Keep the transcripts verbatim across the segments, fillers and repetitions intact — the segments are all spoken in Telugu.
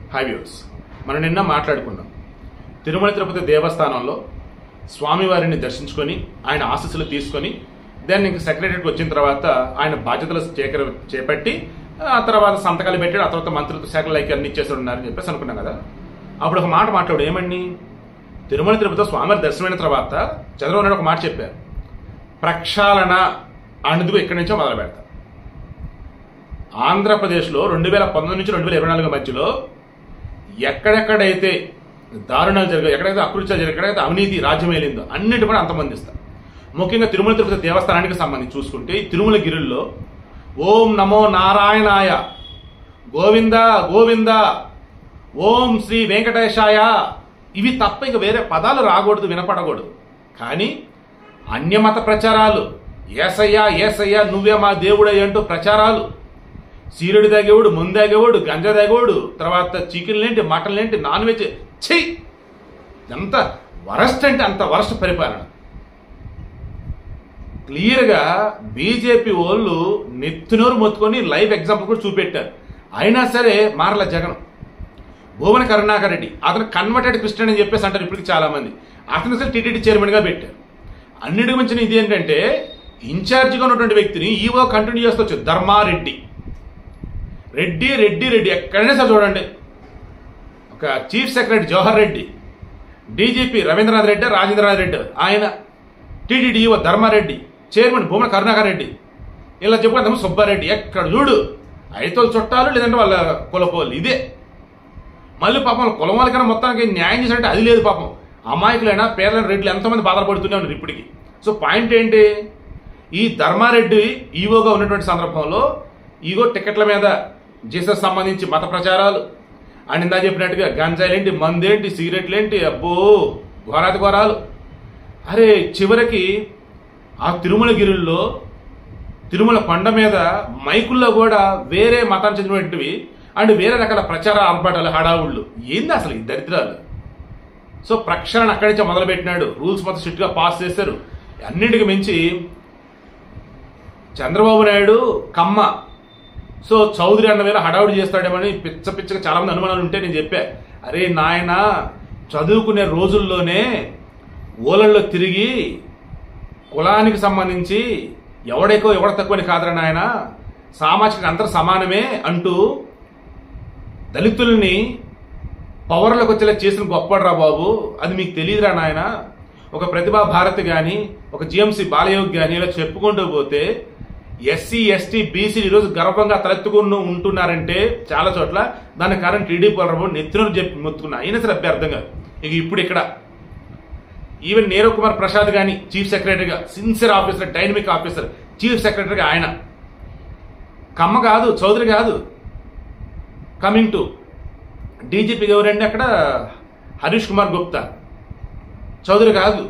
హై వ్యూస్, మనం నిన్న మాట్లాడుకున్నాం తిరుమల తిరుపతి దేవస్థానంలో స్వామివారిని దర్శించుకొని ఆయన ఆశీస్సులు తీసుకొని దాన్ని ఇంక సెక్రటరీకి వచ్చిన తర్వాత ఆయన బాధ్యతలు చేకర చేపట్టి ఆ తర్వాత సంతకాలు పెట్టాడు. ఆ తర్వాత మంత్రులతో శాఖలకి అన్ని ఇచ్చేసి ఉన్నారని చెప్పేసి అనుకున్నాం కదా. అప్పుడు ఒక మాట మాట్లాడు ఏమని, తిరుమల తిరుపతిలో స్వామివారి దర్శనమైన తర్వాత చంద్రబాబు నాయుడు ఒక మాట చెప్పారు, ప్రక్షాళన అందుకు ఇక్కడి నుంచో మొదలు పెడతారు. ఆంధ్రప్రదేశ్లో రెండు వేల పంతొమ్మిది నుంచి రెండు వేల ఇరవై నాలుగు మధ్యలో ఎక్కడెక్కడైతే దారుణాలు జరిగాయి, ఎక్కడైతే అకృత్యాలు జరిగాయి, ఎక్కడైతే అవినీతి రాజ్యం వెళ్ళిందో అన్నిటి కూడా అంతమందిస్తారు. ముఖ్యంగా తిరుమల తిరుపతి దేవస్థానానికి సంబంధించి చూసుకుంటే తిరుమల గిరుల్లో ఓం నమో నారాయణాయ, గోవింద గోవింద, ఓం శ్రీ వెంకటేశాయ, ఇవి తప్ప ఇక వేరే పదాలు రాకూడదు, వినపడకూడదు. కానీ అన్యమత ప్రచారాలు, ఏసయ్యా ఏసయ్యా నువ్వే మా దేవుడయ్య అంటూ ప్రచారాలు, సీరుడు తాగేవాడు, ముందు తాగేవాడు, గంజా తాగేవాడు, తర్వాత చికెన్ లేంటి, మటన్ లేంటి, నాన్ వెజ్, చెయ్యి ఎంత వరస్ట్ అంటే అంత వరస్ట్ పరిపాలన. క్లియర్గా బీజేపీ వాళ్ళు నెత్తినోరు మొత్తుకొని లైవ్ ఎగ్జాంపుల్ కూడా చూపెట్టారు. అయినా సరే మారల జగన్. భువన కరుణాకర్ రెడ్డి అతను కన్వర్టెడ్ క్రిస్టియన్ అని చెప్పేసి అంటారు ఇప్పటికి చాలా మంది. అతను అసలు టీటీడీ చైర్మన్ గా పెట్టారు. అన్నిటికి మించిన ఇది ఏంటంటే ఇన్ఛార్జిగా ఉన్నటువంటి వ్యక్తిని ఈవో కంటిన్యూ చేస్తూ ధర్మారెడ్డి, రెడ్డి రెడ్డి రెడ్డి ఎక్కడైనా సరే చూడండి. ఒక chief secretary Jawahar Reddy, DGP Ravindranath Reddy, Rajendranath Reddy, ఆయన TTD EO Dharma Reddy, chairman Bhumana Karunakar Reddy, ఇలా చెప్పుకుందాము సుబ్బారెడ్డి, ఎక్కడ చూడు ఐతోలు చుట్టాలు లేదంటే వాళ్ళ కులపోలు. ఇదే మళ్ళీ పాపం కులం వాళ్ళకైనా మొత్తానికి న్యాయం చేసినట్టే అది లేదు. పాపం అమాయకులైనా పేర్లైన రెడ్లు ఎంతమంది బాధపడుతూనే ఉన్నారు ఇప్పటికి. సో పాయింట్ ఏంటి, ఈ ధర్మారెడ్డి ఈవోగా ఉన్నటువంటి సందర్భంలో ఈగో టికెట్ల మీద జీసస్ సంబంధించి మత ప్రచారాలు, అండ్ ఇందా చెప్పినట్టుగా గంజాయిలేంటి, మందేంటి, సిగరెట్లేంటి, అబ్బో ఘోరాతి ఘోరాలు. అరే చివరికి ఆ తిరుమల గిరుల్లో తిరుమల కొండ మీద మైకుల్లో కూడా వేరే మతానికి చెందినటువంటివి అండ్ వేరే రకాల ప్రచార ఆర్భాటాలు, హడావుళ్ళు. ఏంది అసలు ఈ దరిద్రాలు. సో ప్రక్షాళన అక్కడి నుంచి మొదలుపెట్టినాడు. రూల్స్ మొత్తం స్ట్రిక్ట్ గా పాస్ చేశారు. అన్నింటికి మించి చంద్రబాబు నాయుడు కమ్మ, సో చౌదరి అన్న వేళ హడావుడి చేస్తాడేమని పిచ్చ పిచ్చగా చాలా మంది అనుమానాలు ఉంటే నేను చెప్పా, అరే నాయన చదువుకునే రోజుల్లోనే ఓలల్లో తిరిగి కులానికి సంబంధించి ఎవడెక్కువ ఎవడ తక్కువని కాదురా నాయన, సామాజిక అందరూ సమానమే అంటూ దళితుల్ని పవర్లోకి వచ్చేలా చేసిన గొప్పడ్రా బాబు, అది మీకు తెలియదురా నాయన. ఒక ప్రతిభా భారతి కానీ ఒక జిఎంసీ బాలయోగి కానీ ఇలా చెప్పుకుంటూ పోతే ఎస్సీ ఎస్టీ బీసీ ఈరోజు గర్వంగా తలెత్తుకుని ఉంటున్నారంటే చాలా చోట్ల దానికి కారణం టీడీపీ వాళ్ళు నెత్తినోరు చెప్పి మొత్తుకున్నా. అయినా సరే అభ్యర్థం కాదు. ఇక ఇప్పుడు ఇక్కడ ఈవెన్ నీరవ్ కుమార్ ప్రసాద్ కానీ చీఫ్ సెక్రటరీగా sincere officer, dynamic officer, chief సెక్రటరీగా ఆయన కమ్మ కాదు, చౌదరి కాదు. కమింగ్ టు డీజీపీ ఎవరండి అక్కడ, హరీష్ కుమార్ గుప్తా, చౌదరి కాదు.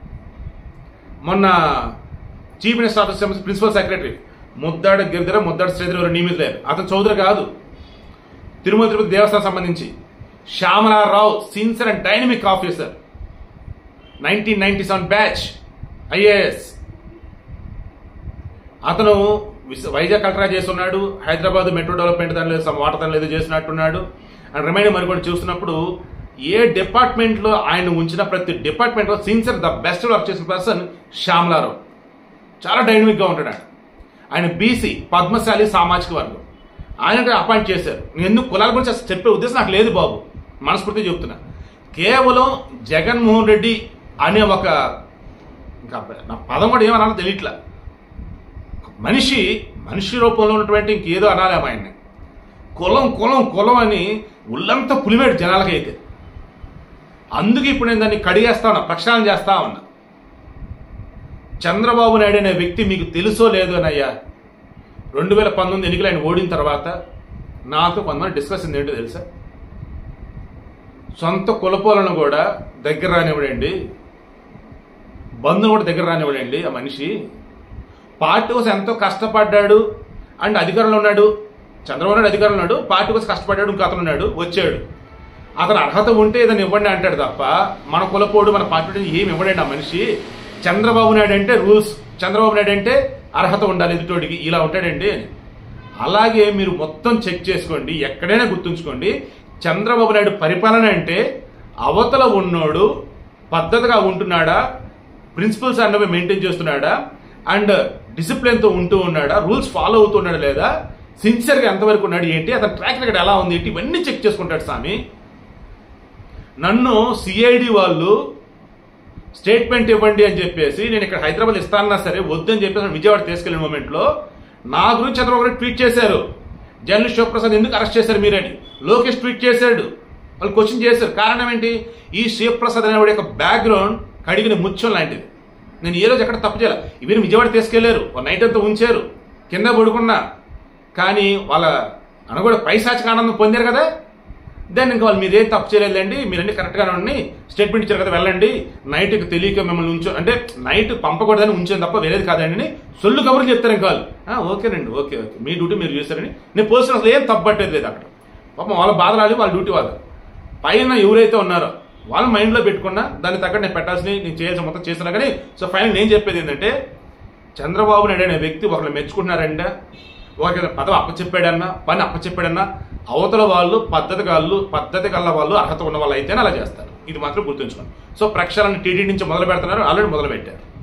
మొన్న chief minister office principal secretary Muddada Giridhar, Muddada Sridhar ఎవరు నియమితులయ్యారు, అతను చౌదరి కాదు. తిరుమల తిరుపతి దేవస్థానం సంబంధించి Shyamala Rao sincere and dynamic officer, nineteen ninety seven batch IAS. అతను వైజాగ్ కలెక్టర్ చేస్తున్నాడు, హైదరాబాద్ మెట్రో డెవలప్మెంట్ దానిలో వాటర్ దానిలో ఏదో చేసినట్టున్నాడు. అండ్ రిమైండ్ మరి కూడా చూస్తున్నప్పుడు ఏ డిపార్ట్మెంట్ లో ఆయన ఉంచిన ప్రతి డిపార్ట్మెంట్ లో సిన్సియర్ ద బెస్ట్ వర్క్ చేసిన పర్సన్ శ్యామలారావు. చాలా డైనమిక్ గా ఉంటాడు. ఆయన బీసీ పద్మశాలి సామాజిక వర్గం. ఆయన అపాయింట్ చేశారు. ఎందుకు కులాల గురించి అసలు చెప్పే ఉద్దేశం నాకు లేదు బాబు, మనస్ఫూర్తిగా చెప్తున్నా. కేవలం జగన్మోహన్ రెడ్డి అనే ఒక ఇంకా నా పదం కూడా ఏమన్నా తెలియట్లా, మనిషి మనిషి రూపంలో ఉన్నటువంటి ఇంకేదో అనాలేమో ఆయన్ని. కులం కులం కులం అని ఉల్లంతా పులిమేడు జనాలకైతే. అందుకే ఇప్పుడు నేను దాన్ని కడిగేస్తా ఉన్నా, ప్రక్షాళన చేస్తా ఉన్నా. చంద్రబాబు నాయుడు అనే వ్యక్తి మీకు తెలుసో లేదో అన్నయ్యా, రెండు వేల పంతొమ్మిది ఎన్నికలు ఆయన ఓడిన తర్వాత నాతో కొంతమంది డిస్కస్ ఏంటో తెలుసా, సొంత కులపోలను కూడా దగ్గర రానివ్వడండి, బంధువులు కూడా దగ్గర రానివ్వడండి. ఆ మనిషి పార్టీ కోసం ఎంతో కష్టపడ్డాడు అండ్ అధికారంలో ఉన్నాడు. చంద్రబాబు నాయుడు అధికారంలో ఉన్నాడు, పార్టీ కోసం కష్టపడ్డాడు. ఇంకా అతను ఉన్నాడు, వచ్చాడు. అతను అర్హత ఉంటే ఏదైనా ఇవ్వండి అంటాడు తప్ప మన కులపోడు మన పార్టీ ఏమి ఇవ్వడండి ఆ మనిషి. చంద్రబాబు నాయుడు అంటే రూల్స్, చంద్రబాబు నాయుడు అంటే అర్హత ఉండాలి ఎదుటోడికి, ఇలా ఉంటాడండి అని. అలాగే మీరు మొత్తం చెక్ చేసుకోండి, ఎక్కడైనా గుర్తుంచుకోండి. చంద్రబాబు నాయుడు పరిపాలన అంటే అవతల ఉన్నోడు పద్ధతిగా ఉంటున్నాడా, ప్రిన్సిపల్స్ అన్నవి మెయింటైన్ చేస్తున్నాడా, అండ్ డిసిప్లిన్తో ఉంటూ ఉన్నాడా, రూల్స్ ఫాలో అవుతున్నాడా లేదా, సిన్సియర్గా ఎంతవరకు ఉన్నాడు ఏంటి, అతని ట్రాక్ రికార్డ్ ఎలా ఉంది ఏంటి, ఇవన్నీ చెక్ చేసుకుంటాడు స్వామి. నన్ను సిఐడి వాళ్ళు స్టేట్మెంట్ ఇవ్వండి అని చెప్పేసి నేను ఇక్కడ హైదరాబాద్ ఇస్తానన్నా సరే వద్దని చెప్పేసి విజయవాడ తీసుకెళ్లిన మూమెంట్లో నా గురించి చంద్రబాబు నాయుడు ట్వీట్ చేశారు. జర్నలిస్ట్ శివప్రసాద్ ఎందుకు అరెస్ట్ చేశారు మీరని లోకేష్ ట్వీట్ చేశాడు. వాళ్ళు క్వశ్చన్ చేశారు. కారణం ఏంటి? ఈ శివప్రసాద్ అనేవాడి యొక్క బ్యాక్గ్రౌండ్ కడిగిన ముత్యం లాంటిది. నేను ఏ రోజు ఎక్కడ తప్పు చేయాలి. ఇవి విజయవాడ తీసుకెళ్లారు, నైట్ అంతా ఉంచారు, కింద పడుకున్నా, కానీ వాళ్ళ అనగూడ పైశాచిక ఆనందం పొందారు కదా. దాన్ని ఇంకా వాళ్ళు మీరేం తప్పు చేయలేదండి, మీరన్నీ కరెక్ట్గానే ఉండి స్టేట్మెంట్ ఇచ్చారు కదా, వెళ్ళండి, నైట్కి తెలియక మిమ్మల్ని ఉంచో అంటే నైట్ పంపకూడదని ఉంచాను తప్ప వేరేది కాదండి సొల్లు కబుర్లు చెప్తారు. ఇంకా వాళ్ళు ఓకేనండి, ఓకే ఓకే మీ డ్యూటీ మీరు చేశారని నేను పోసిన అసలు ఏం తప్పట్టేది లేదు అక్కడ. పాపం వాళ్ళ బాధలాలి, వాళ్ళ డ్యూటీ వాళ్ళు. పైన ఎవరైతే ఉన్నారో వాళ్ళ మైండ్లో పెట్టుకున్నా దాన్ని తగ్గట్టు నేను పెట్టాల్సిన నేను చేయాల్సిన మొత్తం చేసినా. కానీ సో ఫైనల్ నేను చెప్పేది ఏంటంటే, చంద్రబాబు నాయుడు అనే వ్యక్తి ఒకళ్ళు మెచ్చుకుంటున్నారంటే, ఒకరికి పదవి అప్పచెప్పాడన్నా, పని అప్పచెప్పాడన్నా, అవతల వాళ్ళు పద్ధతి గాళ్ళు పద్ధతి గల వాళ్ళు అర్హత ఉన్న వాళ్ళు అయితేనే అలా చేస్తారు. ఇది మాత్రం గుర్తుంచుకోండి. సో ప్రక్షాళన టీడీ నుంచి మొదలు పెడుతున్నారు, ఆల్రెడీ మొదలు పెట్టారు.